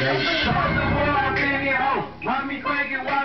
Shut the wall, baby, ho. Mommy cranking while